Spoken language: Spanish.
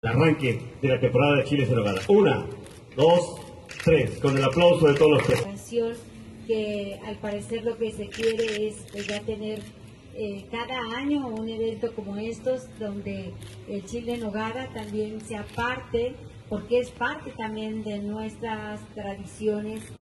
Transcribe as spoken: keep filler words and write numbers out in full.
El arranque de la temporada de Chiles en Nogada. Una, dos, tres, con el aplauso de todos los tres. Que al parecer lo que se quiere es pues, ya tener eh, cada año un evento como estos, donde el chile en nogada también sea parte, porque es parte también de nuestras tradiciones.